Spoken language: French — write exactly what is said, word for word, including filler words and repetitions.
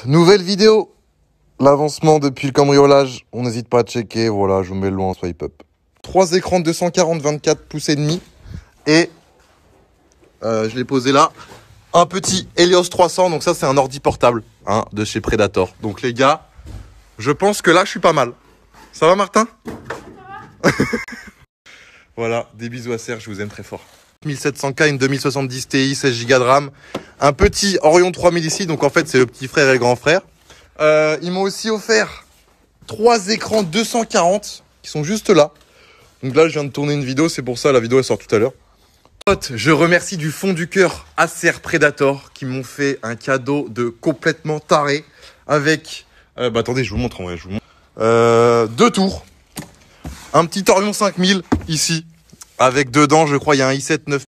tous, nouvelle vidéo. L'avancement depuis le cambriolage, on n'hésite pas à checker. Voilà, je vous mets le loin en swipe up. Trois écrans deux cent quarante vingt-quatre pouces et demi. Et euh, je l'ai posé là. Un petit Helios trois cents. Donc ça, c'est un ordi portable hein, de chez Predator. Donc les gars, je pense que là, je suis pas mal. Ça va, Martin? Ça va. Voilà, des bisous à Serge, je vous aime très fort. mille sept cents K, une deux mille soixante-dix Ti, seize giga de RAM. Un petit Orion trois mille ici, donc en fait, c'est le petit frère et le grand frère. Euh, ils m'ont aussi offert trois écrans deux cent quarante qui sont juste là. Donc là, je viens de tourner une vidéo, c'est pour ça, la vidéo elle sort tout à l'heure. Je remercie du fond du cœur Acer Predator qui m'ont fait un cadeau de complètement taré avec... Euh, bah attendez, je vous montre en vrai, je vous montre. Euh, deux tours. Un petit Orion cinq mille ici. Avec dedans, je crois, il y a un i sept neuf